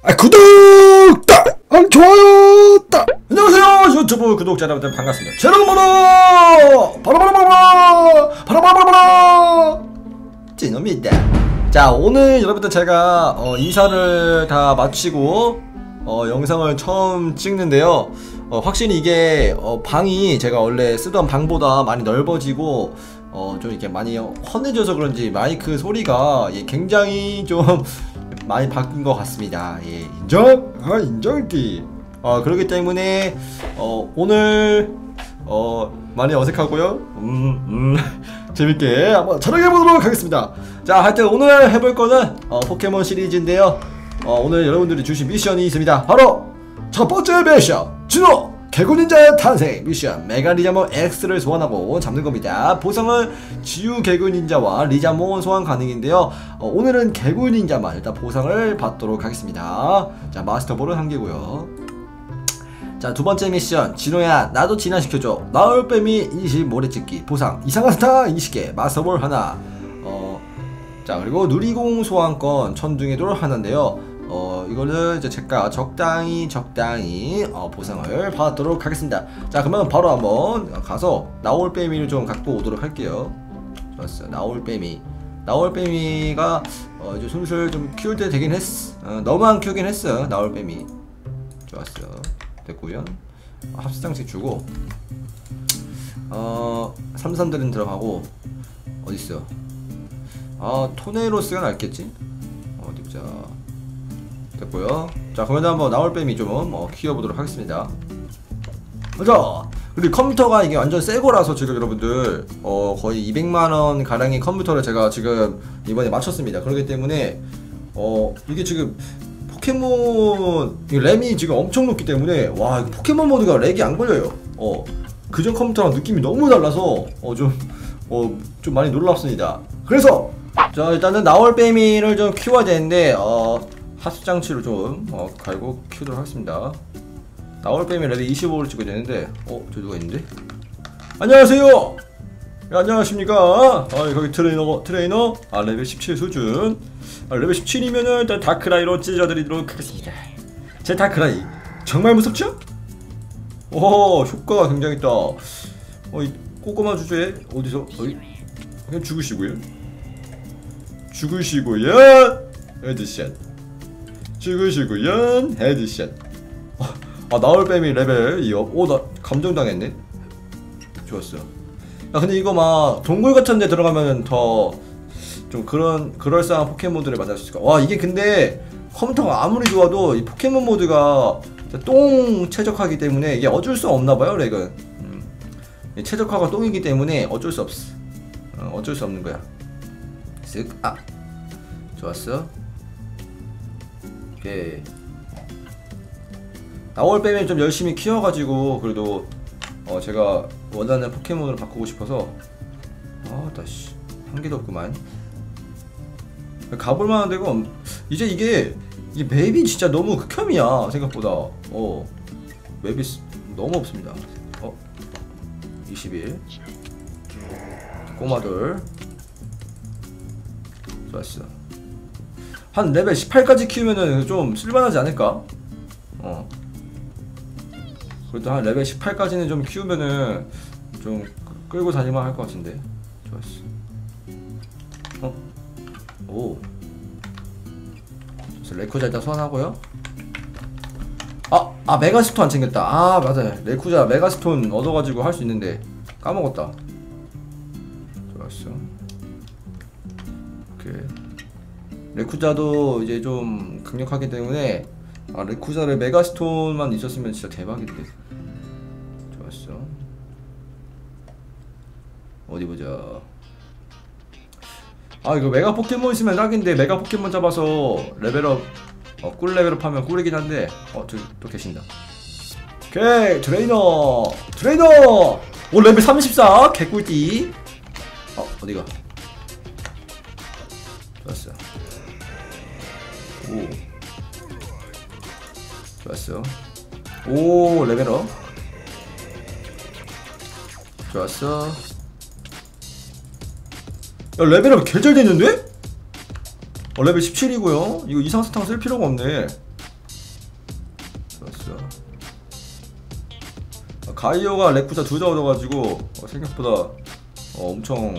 구독! 좋아요! 안녕하세요 유튜브 구독자 여러분들 반갑습니다. 자, 여러분 바로 찐입니다. 자, 오늘 여러분들 제가 인사를 다 마치고 영상을 처음 찍는데요. 확실히 이게 방이 제가 원래 쓰던 방보다 많이 넓어지고 좀 이렇게 많이 헌해져서 그런지 마이크 소리가 굉장히 좀 많이 바뀐 것 같습니다. 예, 인정? 인정띠. 그렇기 때문에 오늘 많이 어색하고요. 재밌게 한번 촬영해보도록 하겠습니다. 자, 하여튼 오늘 해볼 거는 포켓몬 시리즈인데요. 오늘 여러분들이 주신 미션이 있습니다. 바로 첫 번째 미션, 진호 개구닌자의 탄생 미션. 메가 리자몬 X를 소환하고 잡는 겁니다. 보상은 지우 개구닌자와 리자몬 소환 가능인데요. 오늘은 개구닌자만 일단 보상을 받도록 하겠습니다. 자, 마스터볼은 한 개고요. 자, 두 번째 미션, 진호야 나도 진화시켜줘. 나올뱀이 20 모래찍기 보상 이상한 스타 20개 마스터볼 하나. 자, 그리고 누리공 소환권 천둥의돌 하나인데요. 이거는 이제 제가 적당히 보상을 받도록 하겠습니다. 자, 그러면 바로 한번 가서 나올뱀이를 좀 갖고 오도록 할게요. 좋았어. 나올뱀이가 이제 슬슬 좀 키울 때 되긴 했어. 너무 안 키우긴 했어. 나올뱀이. 좋았어. 됐고요. 합수장식 주고 3-3 들어가고 어딨어? 토네로스가 낫겠지? 어디보자. 됐고요. 자, 그러면 한번 나올뱀이 좀 키워보도록 하겠습니다. 자, 그리고 컴퓨터가 이게 완전 새거라서 지금 여러분들 거의 200만원 가량의 컴퓨터를 제가 지금 이번에 맞췄습니다. 그렇기 때문에 이게 지금 포켓몬 램이 지금 엄청 높기 때문에 와, 포켓몬 모드가 렉이 안 걸려요. 그전 컴퓨터랑 느낌이 너무 달라서 좀 많이 놀랍습니다. 그래서 자, 일단은 나올뱀이를 좀 키워야 되는데 하수장치로 좀 갈고 키우도록 하겠습니다. 나올뱀이 레벨 25를 찍어야 되는데 저 누가 있는데? 안녕하세요! 야, 안녕하십니까? 거기 트레이너 레벨 17 수준. 레벨 17이면은 일단 다크라이로 찢어드리도록 하겠습니다. 제 다크라이 정말 무섭죠? 효과가 굉장히 있다. 이 꼬꼬마 주제에 어디서 그냥 죽으시고요. 헤드샷. 죽으시고요. 헤드샷. 나올뱀이 레벨 2업. 나 감정당했네. 좋았어. 야, 근데 이거 막 동굴 같은 데 들어가면 더 좀 그럴싸한 포켓몬들을 만날 수 있을까? 와, 이게 근데 컴퓨터가 아무리 좋아도 이 포켓몬 모드가 똥 최적화이기 때문에 이게 어쩔 수 없나봐요, 렉은. 최적화가 똥이기 때문에 어쩔 수 없어. 어쩔 수 없는 거야. 쓱. 좋았어. 오케이. 나올뱀을 좀 열심히 키워가지고 그래도 제가 원하는 포켓몬으로 바꾸고 싶어서 다시 한 개도 없구만. 가볼만한 데가 이제 이게 맵이 진짜 너무 극혐이야 생각보다. 맵이 너무 없습니다. 21 꼬마들. 좋았어. 한 레벨 18까지 키우면은 좀 쓸만하지 않을까? 그래도 한 레벨 18까지는 좀 키우면은 좀 끌고 다니만 할 것 같은데. 좋았어. 그래서 레쿠자 일단 소환하고요. 메가스톤 안 챙겼다. 맞아요. 레쿠자 메가스톤 얻어가지고 할 수 있는데 까먹었다. 좋았어. 오케이. 레쿠자도 이제 좀 강력하기 때문에 레쿠자를 메가스톤만 있었으면 진짜 대박인데. 좋았어. 어디보자. 이거 메가 포켓몬 있으면 딱인데 메가 포켓몬 잡아서 레벨업 꿀 레벨업 하면 꿀이긴 한데. 저기 또 계신다. 오케이. 트레이너 레벨 34 개꿀띠. 어디가. 좋았어. 좋았어. 레벨업. 좋았어. 야, 레벨업 개잘 됐는데? 레벨 17이고요. 이거 이상사탕 쓸 필요가 없네. 가이오가 레쿠자 둘 다 얻어가지고 생각보다 엄청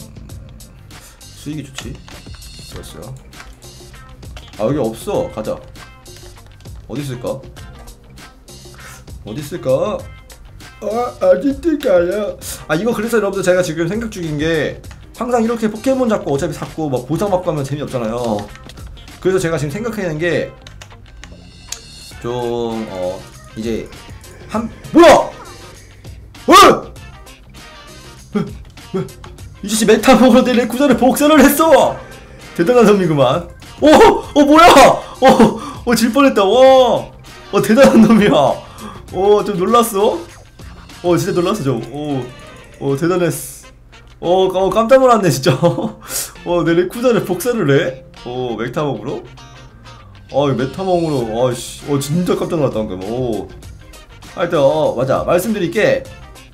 수익이 좋지. 좋았어요. 아 여기 없어. 가자. 어디 있을까? 어디 있을까? 어디 있을까요? 아 이거 그래서 여러분들 제가 지금 생각 중인 게 항상 이렇게 포켓몬 잡고 어차피 잡고 막 보상 받고 하면 재미없잖아요. 그래서 제가 지금 생각하는 게 좀 이제 한 뭐야? 이 자식 메타몽으로 내 레쿠자를 복사를 했어! 대단한 놈이구만. 뭐야! 질 뻔했다. 와! 대단한 놈이야. 좀 놀랐어? 진짜 놀랐어, 좀. 대단했어. 깜짝 놀랐네, 진짜. 내 레쿠자를 복사를 해? 메타몽으로? 메타몽으로, 진짜 깜짝 놀랐다, 방금. 하여튼, 맞아. 말씀드릴게.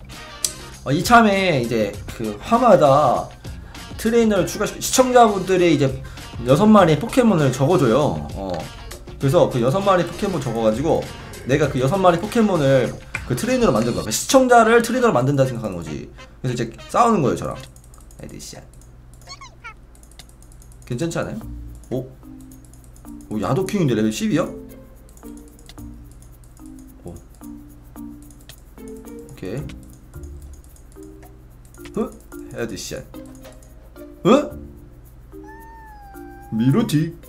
이참에 이제 그 화마다 트레이너를 시청자분들의 이제 6마리의 포켓몬을 적어줘요. 그래서 그 6마리 포켓몬 적어가지고 내가 그 6마리 포켓몬을 그 트레이너로 만든 거야. 그 시청자를 트레이너로 만든다 생각하는 거지. 그래서 이제 싸우는 거예요, 저랑. 에디션. 괜찮지 않아요? 야도킹인데 레벨 10이야? 오케이. 헤드샷. 미로틱.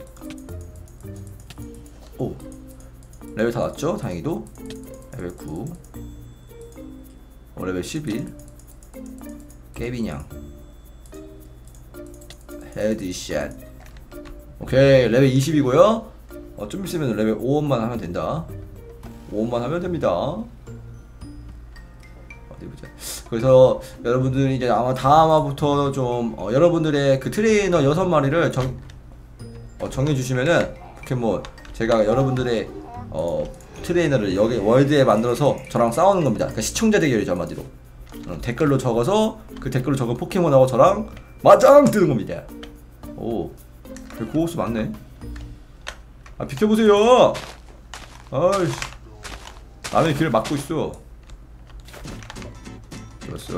레벨 다 났죠? 다행히도. 레벨 9. 레벨 11. 깨비냥. 헤드샷. 오케이. 레벨 20이고요. 좀 있으면 레벨 5원만 하면 된다. 5원만 하면 됩니다. 그래서 여러분들이 이제 아마 다음화부터 좀 여러분들의 그 트레이너 6마리를 정해주시면은 포켓몬 제가 여러분들의 트레이너를 여기 월드에 만들어서 저랑 싸우는 겁니다. 그러니까 시청자 대결이죠, 한마디로. 댓글로 적어서 그 댓글로 적은 포켓몬하고 저랑 맞짱 뜨는 겁니다. 고호수 많네. 비켜보세요. 아이씨, 남의 길을 막고 있어. 좋았어.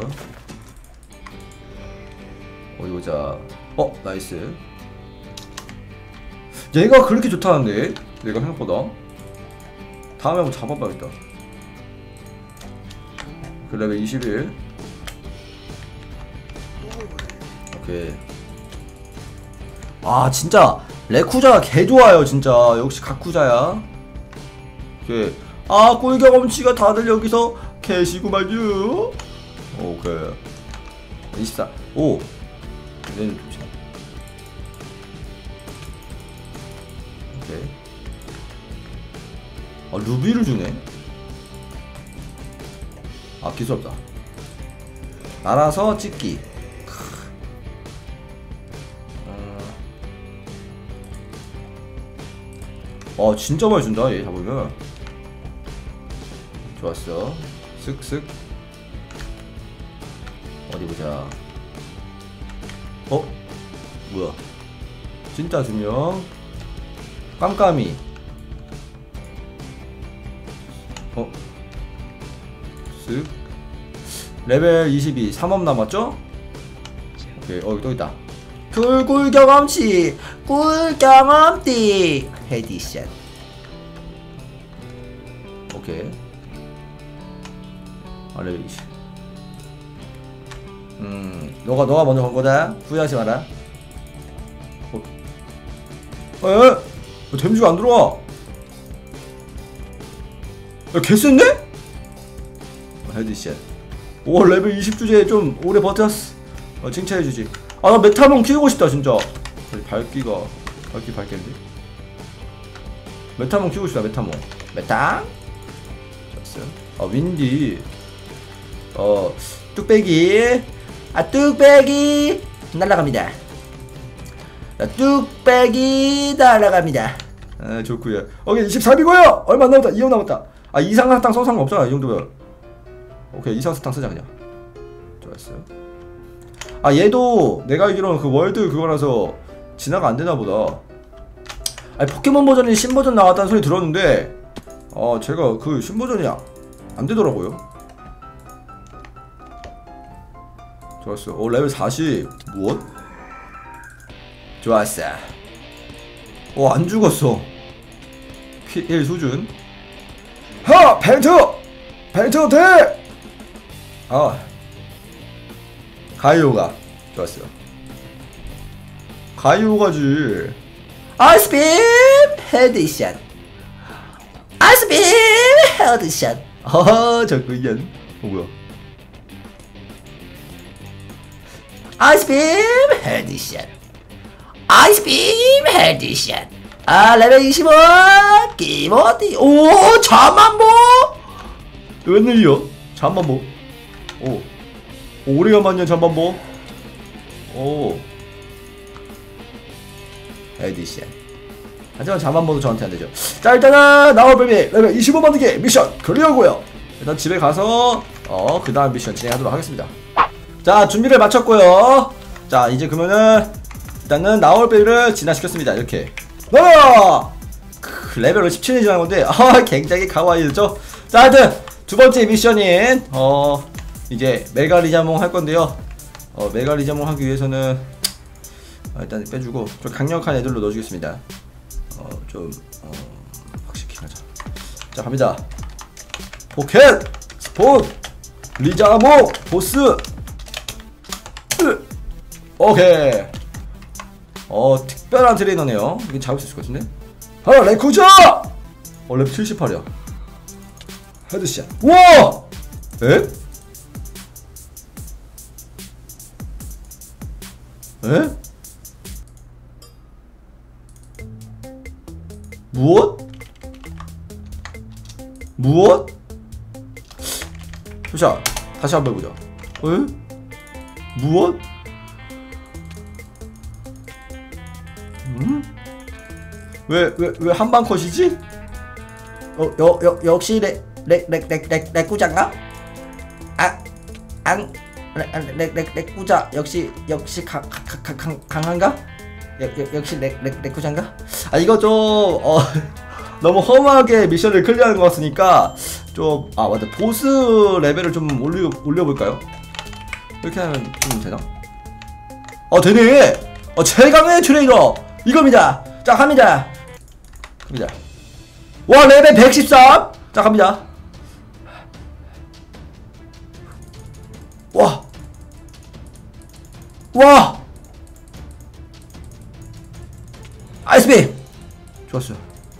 어디 보자. 나이스. 얘가 그렇게 좋다는데 내가 생각보다. 다음에 한번 잡아봐야겠다. 그 레벨 21. 오케이. 진짜 레쿠자가 개좋아요 진짜. 역시 가쿠자야. 오케이. 꿀경험치가 다들 여기서 계시고 말죠. 오케이. 24. 얘는 좋지. 오케이. 루비를 주네. 기술없다. 날아서 찍기. 진짜 많이 준다 얘 잡으면. 좋았어. 쓱쓱. 어디 보자. 뭐야? 진짜 두명. 깜깜이. 쓱. 레벨 22. 3업 남았죠? 오케이. 여기 또 있다. 꿀경험치. 꿀경험띠. 헤디샷. 오케이. 레벨 20. 너가 먼저 건 거다. 후회하지 마라. 데미지가 안 들어와. 개센데? 헤드샷. 레벨 20 주제에 좀 오래 버텼어. 칭찬해주지. 나 메타몬 키우고 싶다 진짜. 밝기인데. 메타몬 키우고 싶다. 메타몬. 메타. 좋았어요. 윈디. 뚝배기. 뚝배기 날아갑니다. 뚝배기 날아갑니다. 좋구요. 오케이. 23이고요 얼마 안 남았다. 2억 남았다. 이상사탕 써서 상관없잖아 이 정도면. 오케이. 이상사탕 쓰자 그냥. 좋았어요. 얘도 내가 알기로는 그 월드 그거라서 진화가 안되나 보다. 포켓몬 버전이 신버전 나왔다는 소리 들었는데 제가 그 신버전이 안되더라고요. 좋았어. 레벨 40. 무엇? 좋았어. 안 죽었어. P1 수준. 하! 벤트! 벤트 돼! 가이오가. 좋았어. 가이오가지. 아이스빔 헤드샷. 아이스빔 헤드샷. 적군이야. 뭐야? 아이스빔 헤드샷. 아이스빔 헤드샷. 레벨 25 기모디. 오 잠만보. 웬일이야? 잠만보. 오래간만이야 잠만보. 헤드샷. 하지만 잠만보도 저한테 안되죠. 자 일단은 나올뱀이 레벨 25 만들기 미션 클리어고요. 일단 집에 가서 그 다음 미션 진행하도록 하겠습니다. 자 준비를 마쳤고요. 자 이제 그러면은 일단은 나올뱀을 진화시켰습니다. 이렇게 레벨로 17이 지나는건데 굉장히 가와이죠. 자 하여튼 두번째 미션인 이제 메가리자몽 할건데요. 메가리자몽 하기 위해서는 일단 빼주고 좀 강력한 애들로 넣어주겠습니다. 좀 확실히 하자. 자 갑니다. 포켓 스폰 리자몽 보스. 오케이. 특별한 트레이너네요. 이게 잡을 수 있을 것 같은데. 레쿠자. 레벨 78이야. 헤드샷. 우와. 에? 무엇? 자, 다시 한번 해보자. 무엇? 왜 한방 컷이지? 역시 레꾸자인가? 레꾸자 역시 강한가? 역시 레쿠자인가? 이거 좀 너무 험하게 미션을 클리어하는 것 같으니까 좀 맞다. 보스 레벨을 좀 올려볼까요? 이렇게 하면 좀 되나? 되네! 최강의 트레이너 이겁니다. 자 갑니다. 와 레벨 113. 자 갑니다. 와 아이스빔 좋았어.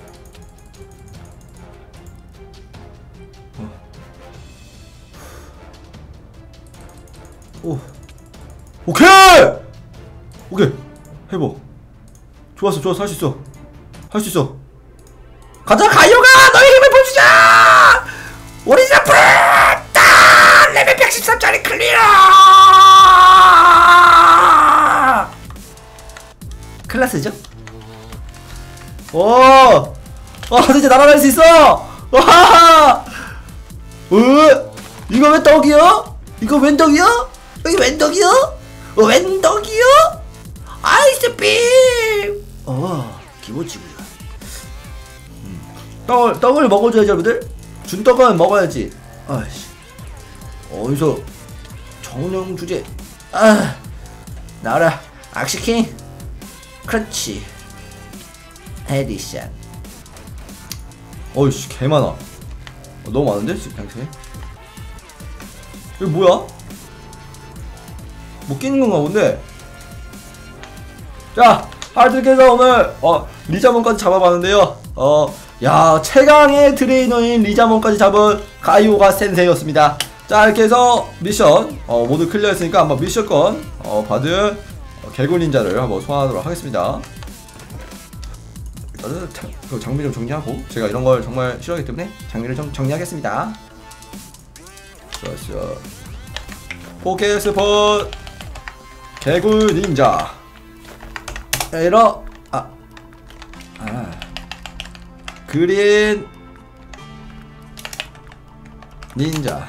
오케이 해보. 좋았어 할 수 있어. 가자 가이오가 너의 힘을 보여주자. 우리 점프 레벨 113짜리 클리어. 클라스죠? 이제 날아갈 수 있어. 와 이거 왜 떡이야? 이거 웬 떡이야? 여기 웬 떡이야? 웬 떡이야? 아이스빔. 기모찌구려. 떡을 먹어줘야지 여러분들. 준 떡은 먹어야지. 아이씨 어디서 정령 주제. 나와라 악시킹. 그렇지. 헤드샷. 어이씨 개많아. 너무 많은데? 지금 이거 뭐야? 뭐 끼는 건가 본데? 자 하여튼 그래서 오늘 리자몬까지 잡아봤는데요. 야 최강의 트레이너인 리자몬까지 잡은 가이오가 센세이였습니다. 자 이렇게 해서 미션 모두 클리어했으니까 한번 미션권 받은 개구 닌자를 한번 소환하도록 하겠습니다. 일단은 장비 좀 정리하고, 제가 이런 걸 정말 싫어하기 때문에 장비를 좀 정리하겠습니다. 좋았어. 포켓스폰 개구 닌자 에러 그린 닌자.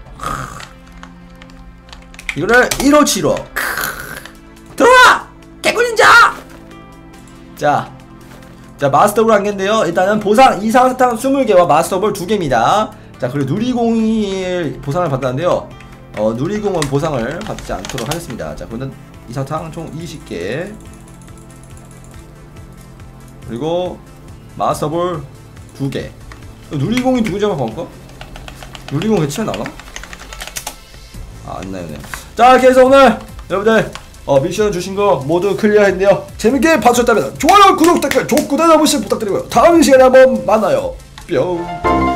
이거를 1575 들어와! 개구 닌자! 자 마스터볼 1개인데요 일단은 보상 이상사탕 20개와 마스터볼 2개입니다 자 그리고 누리공일 보상을 받았는데요 누리공원 보상을 받지 않도록 하겠습니다. 자, 그러면 이사탕 총 20개. 그리고 마스터볼 2개. 누리공이 누구지 한번 볼까? 누리공 배치가 나나? 안 나오네. 자, 이렇게 해서 오늘 여러분들 미션 주신 거 모두 클리어했네요. 재밌게 봐주셨다면 좋아요, 구독, 댓글, 족구대 한 번씩 부탁드리고요. 다음 시간에 한번 만나요. 뿅.